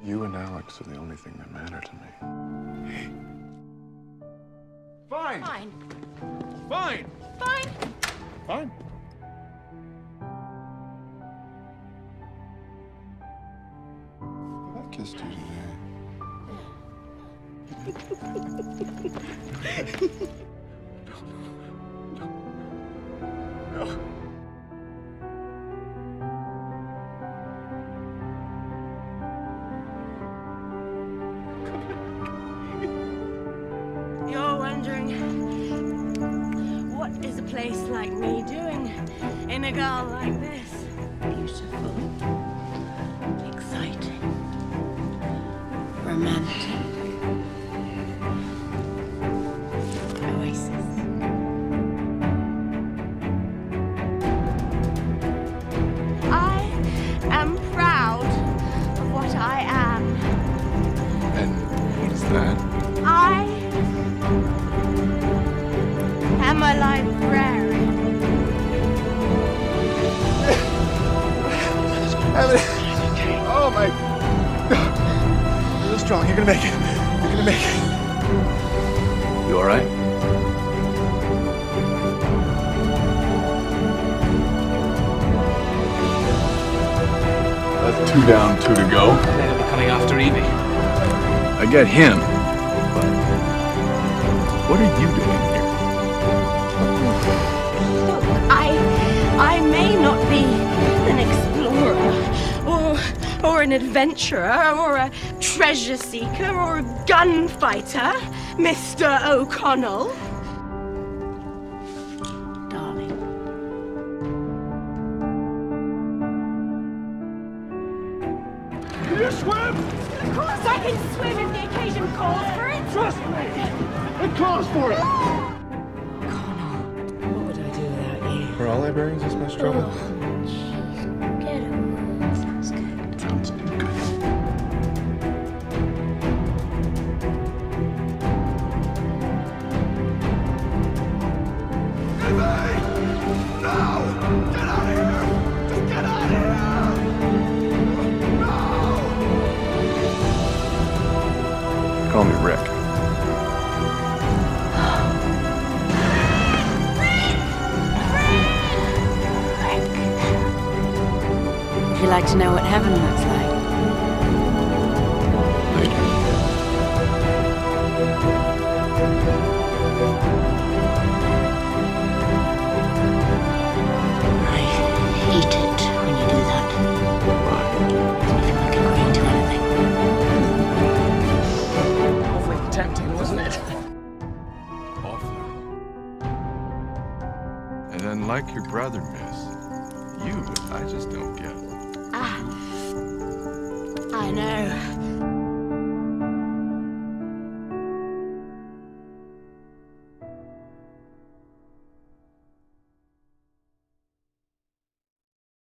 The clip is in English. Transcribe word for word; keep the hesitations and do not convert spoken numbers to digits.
You and Alex are the only thing that matter to me. Hey. Fine. Fine. Fine. Fine. Fine. Have I kissed you today? No. No. You're wondering, what is a place like me doing in a girl like this? Beautiful, exciting, romantic, oasis. I am proud of what I am. And what is that? I am a librarian. Oh my! You're strong. You're gonna make it. You're gonna make it. You all right? That's two down, two to go. They'll be coming after Evie. I get him. But what are you doing here? Look, I, I may not be an explorer, or, or an adventurer, or a treasure seeker, or a gunfighter, Mister O'Connell. Darling. Can you swim? Of course I can swim if the occasion calls for it. Trust me. It calls for it. O'Connell, what would I do without you? Are all librarians this much trouble? Oh, jeez. Get over it. Sounds good. Sounds good. No! Get out of here! Just get out of here! No! Call me Rick. Would you like to know what heaven looks like? I do. I hate it when you do that. Why? Makes me feel like agreeing to anything. Awfully tempting, wasn't it? Awfully. And unlike your brother, miss, you, I just don't get. Ah, I know.